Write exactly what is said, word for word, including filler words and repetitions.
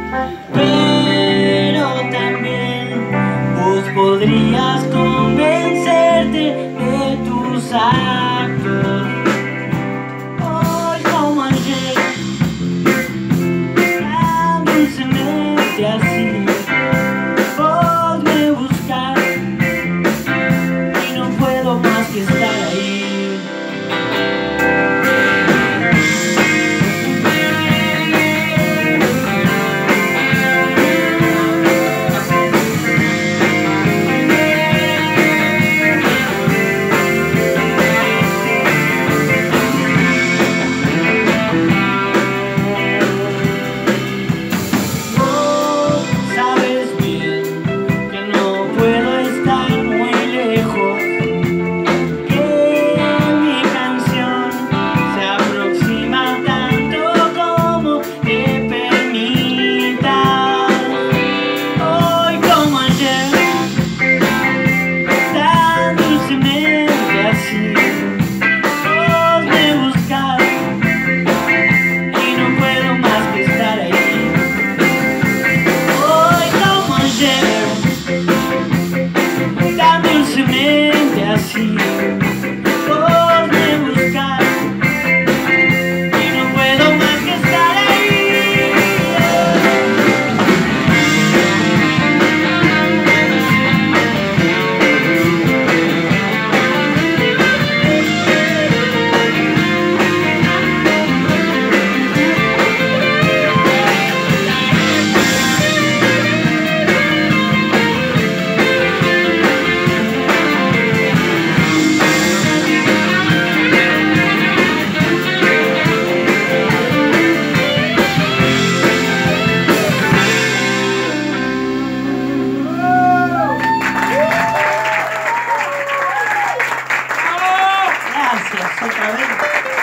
pero también vos podrías convencerte de tus actos. Hoy como ayer, tan dulcemente así, vos me buscas y no puedo más que estar ahí. Así, vos me buscas y no puedo más que estar ahí. Gracias, otra vez.